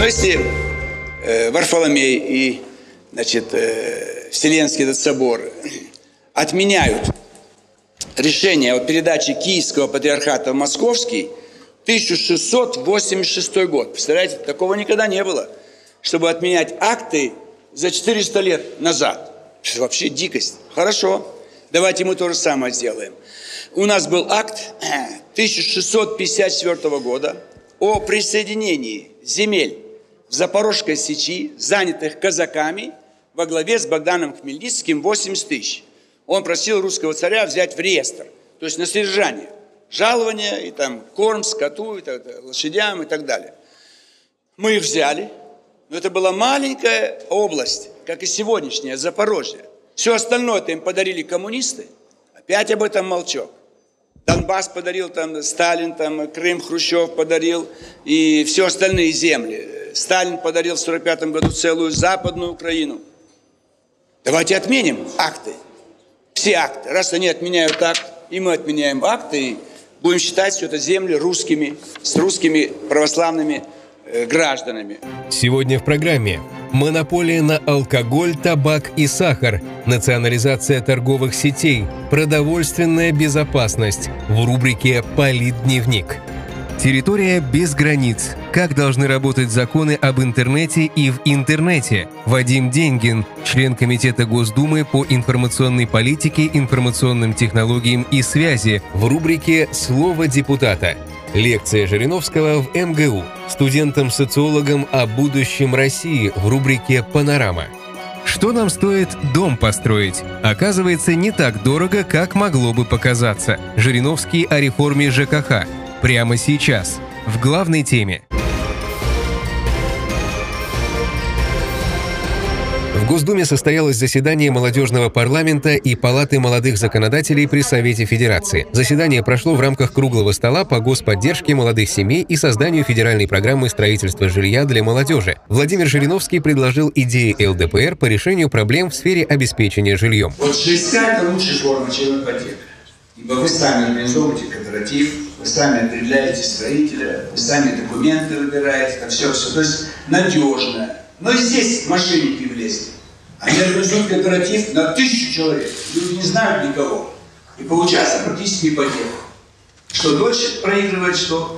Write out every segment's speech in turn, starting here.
Но если Варфоломей и, значит, Вселенский этот собор отменяют решение о передаче Киевского патриархата в Московский, 1686 год. Представляете, такого никогда не было, чтобы отменять акты за 400 лет назад. Это вообще дикость. Хорошо, давайте мы то же самое сделаем. У нас был акт 1654 года о присоединении земель в Запорожской сечи, занятых казаками, во главе с Богданом Хмельницким, 80 тысяч. Он просил русского царя взять в реестр, то есть на содержание, жалования и там корм скоту, и лошадям и так далее. Мы их взяли, но это была маленькая область, как и сегодняшняя, Запорожье. Все остальное-то им подарили коммунисты, опять об этом молчок. Донбасс подарил там Сталин, там Крым Хрущев подарил и все остальные земли. Сталин подарил в 1945 году целую Западную Украину. Давайте отменим акты. Все акты. Раз они отменяют акт, и мы отменяем акты, и будем считать все это земли русскими, с русскими православными гражданами. Сегодня в программе монополия на алкоголь, табак и сахар, национализация торговых сетей, продовольственная безопасность в рубрике «Политдневник». Территория без границ. Как должны работать законы об интернете и в интернете? Вадим Деньгин, член Комитета Госдумы по информационной политике, информационным технологиям и связи в рубрике «Слово депутата». Лекция Жириновского в МГУ. Студентам-социологам о будущем России в рубрике «Панорама». Что нам стоит дом построить? Оказывается, не так дорого, как могло бы показаться. Жириновский о реформе ЖКХ. Прямо сейчас, в главной теме. В Госдуме состоялось заседание молодежного парламента и Палаты молодых законодателей при Совете Федерации. Заседание прошло в рамках круглого стола по господдержке молодых семей и созданию федеральной программы строительства жилья для молодежи. Владимир Жириновский предложил идеи ЛДПР по решению проблем в сфере обеспечения жильем. Вот ЖСК – это лучшая форма, чем ипотека. Ибо вы сами организовываете кооператив, вы сами определяете строителя, вы сами документы выбираете, это все. То есть надежно. Но и здесь мошенники влезли. Они организуют кооператив на 1000 человек. Люди не знают никого. И получается практически ипотека. Что дольше проигрывает, что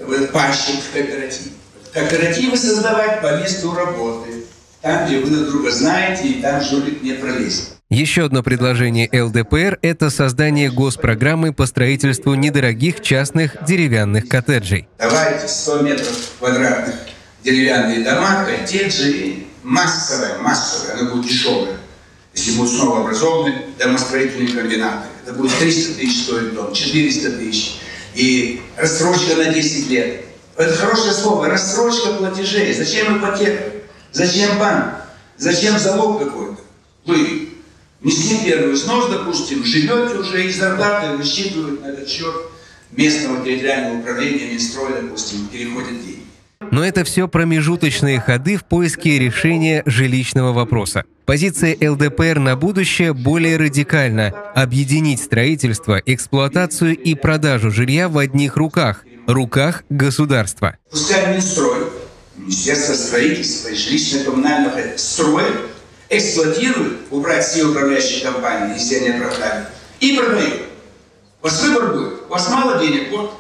пащик в кооперативе. Кооперативы создавать по месту работы. Там, где вы друг друга знаете, и там жулик не пролезет. Еще одно предложение ЛДПР – это создание госпрограммы по строительству недорогих частных деревянных коттеджей. Давайте 100 метров квадратных деревянные дома, коттеджи, массовая, она будет дешевая. Если будут снова образованы домостроительные координаты, это будет 300 тысяч стоить дом, 400 тысяч. И рассрочка на 10 лет. Это хорошее слово, рассрочка платежей. Зачем ипотека? Зачем банк? Зачем залог какой-то? Вы внесли первый взнос, допустим, живете уже, и зарплаты высчитывают на этот счет местного территориального управления, Минстроя, допустим, переходят деньги. Но это все промежуточные ходы в поиске решения жилищного вопроса. Позиция ЛДПР на будущее более радикальна – объединить строительство, эксплуатацию и продажу жилья в одних руках – руках государства. Пускай Минстрой, Министерство строительства и жилищно-коммунального строя эксплуатирует, убрать все управляющие компании, если они оправдали, и продают. У вас выбор будет. У вас мало денег, вот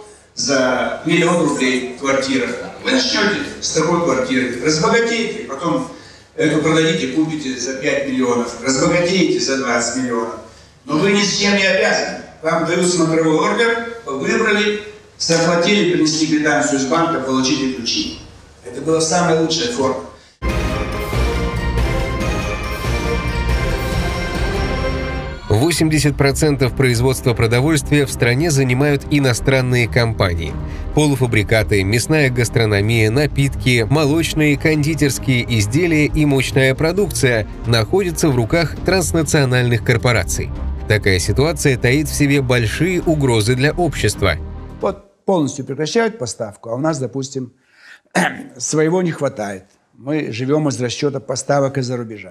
за 1 000 000 рублей квартира. Вы начнете с такой квартиры, разбогатеете, потом эту продадите, купите за 5 миллионов, разбогатеете за 20 миллионов. Но вы ни с чем не обязаны. Вам дают смотровой ордер, выбрали, заплатили, принесли квитанцию из банка, получили ключи. Это была самая лучшая форма. – 80% производства продовольствия в стране занимают иностранные компании. Полуфабрикаты, мясная гастрономия, напитки, молочные, кондитерские изделия и мучная продукция находятся в руках транснациональных корпораций. Такая ситуация таит в себе большие угрозы для общества. Вот полностью прекращают поставку, а у нас, допустим, своего не хватает. Мы живем из расчета поставок из-за рубежа.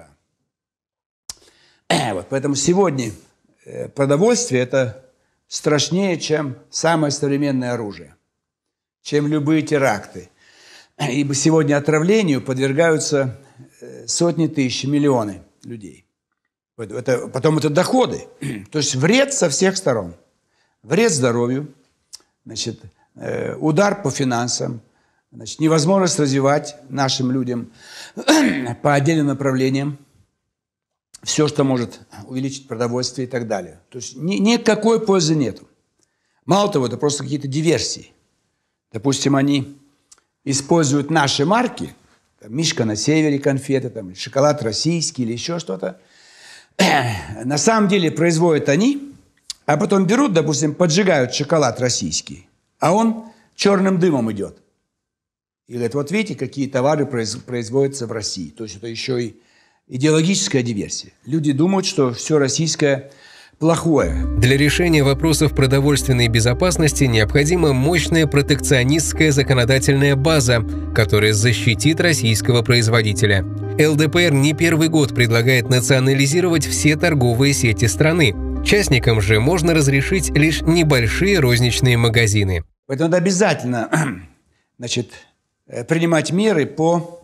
Вот, поэтому сегодня продовольствие – это страшнее, чем самое современное оружие, чем любые теракты. ибо сегодня отравлению подвергаются сотни тысяч, миллионы людей. Потом это доходы, то есть вред со всех сторон. Вред здоровью, значит, удар по финансам, значит, невозможность развивать нашим людям по отдельным направлениям все, что может увеличить продовольствие и так далее. То есть никакой пользы нету. Мало того, это просто какие-то диверсии. Допустим, они используют наши марки, там, «Мишка на севере» конфеты, там, «Шоколад российский» или еще что-то. На самом деле производят они, а потом берут, допустим, поджигают шоколад российский, а он черным дымом идет. И говорят, вот видите, какие товары производятся в России. То есть это еще и идеологическая диверсия. Люди думают, что все российское плохое. Для решения вопросов продовольственной безопасности необходима мощная протекционистская законодательная база, которая защитит российского производителя. ЛДПР не первый год предлагает национализировать все торговые сети страны. Частникам же можно разрешить лишь небольшие розничные магазины. Поэтому надо обязательно, значит, принимать меры по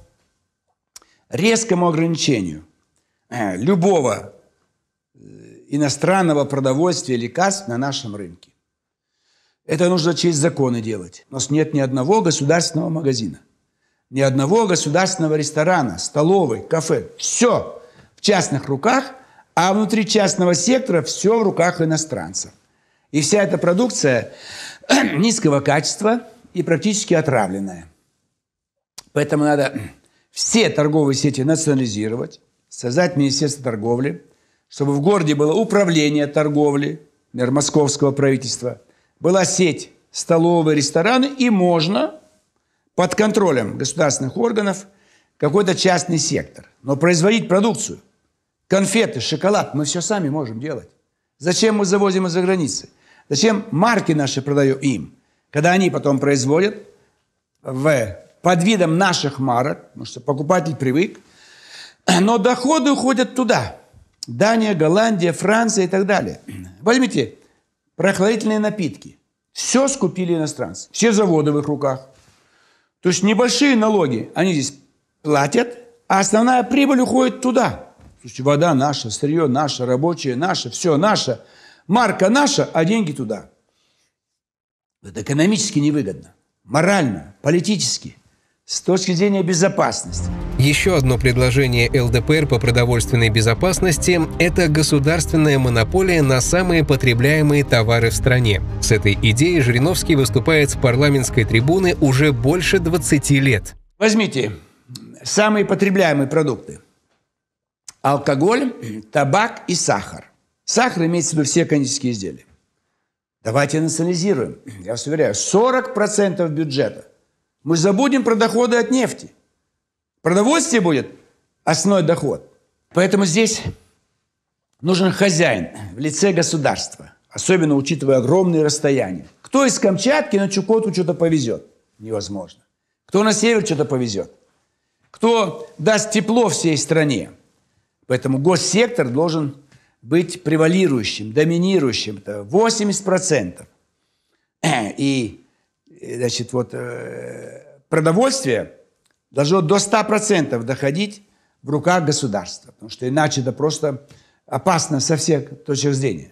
резкому ограничению любого иностранного продовольствия, лекарств на нашем рынке. Это нужно через законы делать. У нас нет ни одного государственного магазина, ни одного государственного ресторана, столовой, кафе. Все в частных руках, а внутри частного сектора все в руках иностранцев. И вся эта продукция низкого качества и практически отравленная. Поэтому надо все торговые сети национализировать, создать Министерство торговли, чтобы в городе было управление торговли, например, московского правительства, была сеть столовые, рестораны, и можно под контролем государственных органов какой-то частный сектор. Но производить продукцию, конфеты, шоколад, мы все сами можем делать. Зачем мы завозим из-за границы? Зачем марки наши продаем им, когда они потом производят под видом наших марок, потому что покупатель привык, но доходы уходят туда. Дания, Голландия, Франция и так далее. Возьмите прохладительные напитки. Все скупили иностранцы. Все заводы в их руках. То есть небольшие налоги они здесь платят, а основная прибыль уходит туда. Слушайте, вода наша, сырье наше, рабочее наше, все наше. Марка наша, а деньги туда. Это экономически невыгодно. Морально, политически. С точки зрения безопасности. Еще одно предложение ЛДПР по продовольственной безопасности – это государственная монополия на самые потребляемые товары в стране. С этой идеей Жириновский выступает с парламентской трибуны уже больше 20 лет. Возьмите самые потребляемые продукты. Алкоголь, табак и сахар. Сахар имеется в виду все кондитерские изделия. Давайте национализируем. Я вас уверяю, 40% бюджета. Мы забудем про доходы от нефти. Продовольствие будет основной доход. Поэтому здесь нужен хозяин в лице государства, особенно учитывая огромные расстояния. Кто из Камчатки на Чукотку что-то повезет? Невозможно. Кто на север что-то повезет? Кто даст тепло всей стране? Поэтому госсектор должен быть превалирующим, доминирующим. Это 80%. И, значит, вот продовольствие должно до 100% доходить в руках государства. Потому что иначе это просто опасно со всех точек зрения.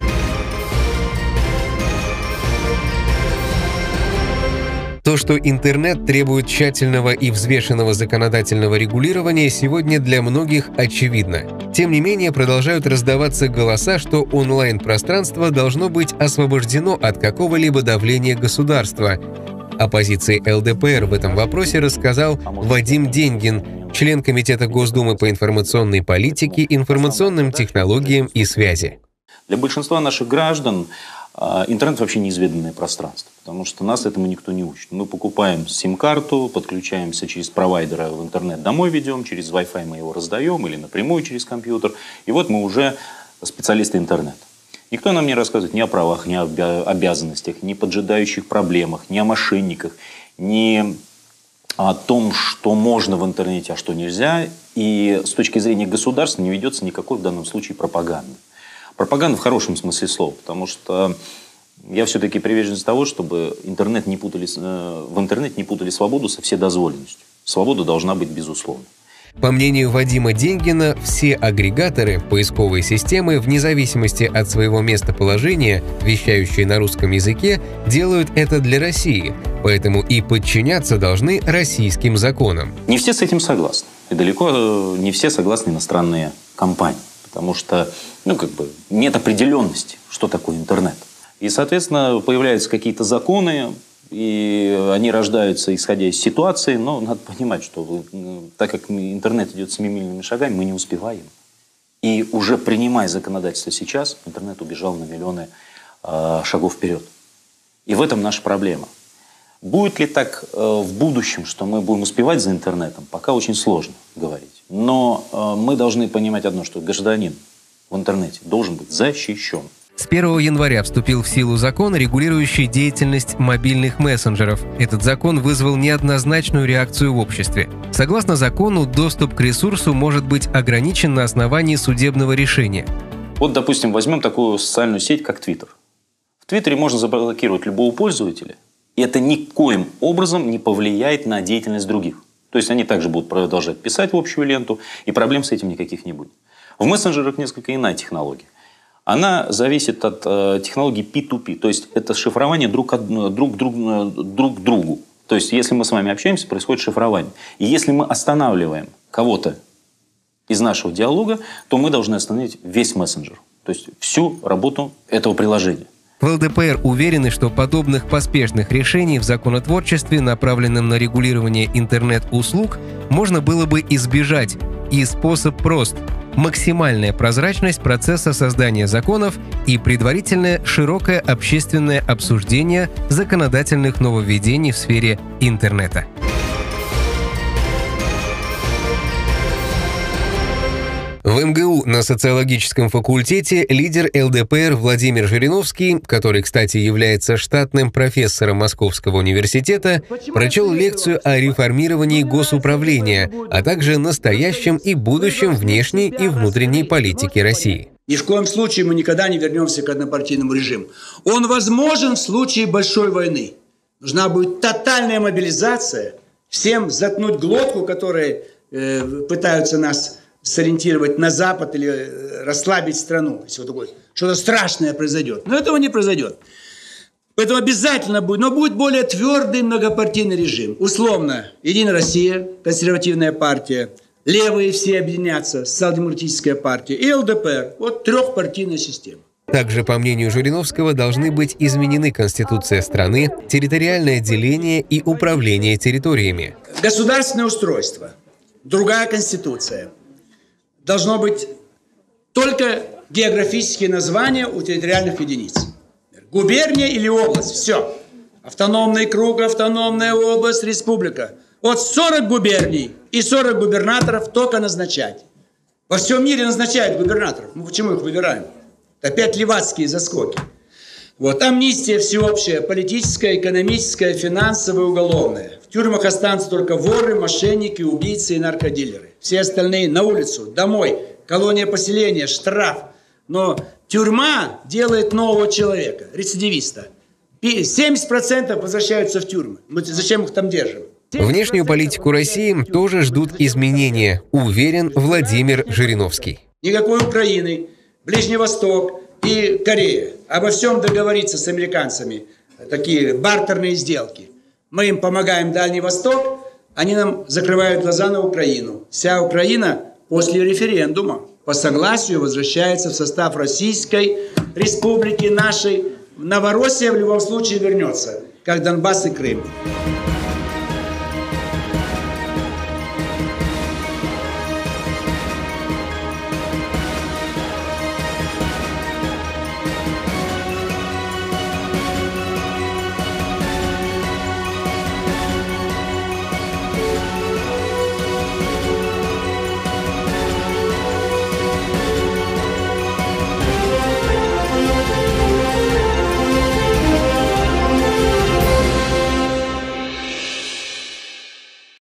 То, что интернет требует тщательного и взвешенного законодательного регулирования, сегодня для многих очевидно. Тем не менее, продолжают раздаваться голоса, что онлайн-пространство должно быть освобождено от какого-либо давления государства. О позиции ЛДПР в этом вопросе рассказал Вадим Деньгин, член Комитета Госдумы по информационной политике, информационным технологиям и связи. Для большинства наших граждан интернет вообще неизведанное пространство, потому что нас этому никто не учит. Мы покупаем сим-карту, подключаемся через провайдера в интернет домой ведем, через Wi-Fi мы его раздаем или напрямую через компьютер. И вот мы уже специалисты интернета. Никто нам не рассказывает ни о правах, ни о обязанностях, ни о поджидающих проблемах, ни о мошенниках, ни о том, что можно в интернете, а что нельзя. И с точки зрения государства не ведется никакой в данном случае пропаганды. Пропаганда в хорошем смысле слова, потому что я все-таки приверженец того, чтобы в интернет не путали свободу со вседозволенностью. Свобода должна быть безусловной. По мнению Вадима Деньгина, все агрегаторы поисковой системы, вне зависимости от своего местоположения, вещающие на русском языке, делают это для России, поэтому и подчиняться должны российским законам. Не все с этим согласны. И далеко не все согласны иностранные компании. Потому что нет определенности, что такое интернет. И, соответственно, появляются какие-то законы, и они рождаются, исходя из ситуации, но надо понимать, что так как интернет идет семимильными шагами, мы не успеваем. И уже принимая законодательство сейчас, интернет убежал на миллионы шагов вперед. И в этом наша проблема. Будет ли так в будущем, что мы будем успевать за интернетом, пока очень сложно говорить. Но мы должны понимать одно, что гражданин в интернете должен быть защищен. С 1 января вступил в силу закон, регулирующий деятельность мобильных мессенджеров. Этот закон вызвал неоднозначную реакцию в обществе. Согласно закону, доступ к ресурсу может быть ограничен на основании судебного решения. Вот, допустим, возьмем такую социальную сеть, как Twitter. В Твиттере можно заблокировать любого пользователя, и это никоим образом не повлияет на деятельность других. То есть они также будут продолжать писать в общую ленту, и проблем с этим никаких не будет. В мессенджерах несколько иная технология. Она зависит от технологии P2P, то есть это шифрование друг к другу. То есть если мы с вами общаемся, происходит шифрование. И если мы останавливаем кого-то из нашего диалога, то мы должны остановить весь мессенджер, то есть всю работу этого приложения. В ЛДПР уверены, что подобных поспешных решений в законотворчестве, направленном на регулирование интернет-услуг, можно было бы избежать. И способ прост – максимальная прозрачность процесса создания законов и предварительное широкое общественное обсуждение законодательных нововведений в сфере интернета. В МГУ на социологическом факультете лидер ЛДПР Владимир Жириновский, который, кстати, является штатным профессором Московского университета, прочел лекцию о реформировании госуправления, а также настоящем и будущем внешней и внутренней политики России. Ни в коем случае мы никогда не вернемся к однопартийному режиму. Он возможен в случае большой войны. Нужна будет тотальная мобилизация, всем заткнуть глотку, которые пытаются нас сориентировать на Запад или расслабить страну. Если вот такое, что-то страшное произойдет. Но этого не произойдет. Поэтому обязательно будет, но будет более твердый многопартийный режим. Условно, Единая Россия, консервативная партия, левые все объединятся, социал-демократическая партия и ЛДПР. Вот трехпартийная система. Также, по мнению Жириновского, должны быть изменены Конституция страны, территориальное деление и управление территориями. Государственное устройство, другая Конституция. Должно быть только географические названия у территориальных единиц. Губерния или область, все. Автономный круг, автономная область, республика. Вот 40 губерний и 40 губернаторов только назначать. Во всем мире назначают губернаторов. Мы почему их выбираем? Опять левацкие заскоки. Вот, амнистия всеобщая, политическая, экономическая, финансовая, уголовная. В тюрьмах останутся только воры, мошенники, убийцы и наркодилеры. Все остальные на улицу, домой, колония поселения, штраф. Но тюрьма делает нового человека, рецидивиста. 70% возвращаются в тюрьмы. Мы зачем их там держим? Внешнюю политику России тоже ждут изменения, уверен Владимир Жириновский. Никакой Украины, Ближний Восток и Корея. Обо всем договориться с американцами. Такие бартерные сделки. Мы им помогаем Дальний Восток, они нам закрывают глаза на Украину. Вся Украина после референдума по согласию возвращается в состав Российской Республики нашей. Новороссия в любом случае вернется, как Донбасс и Крым.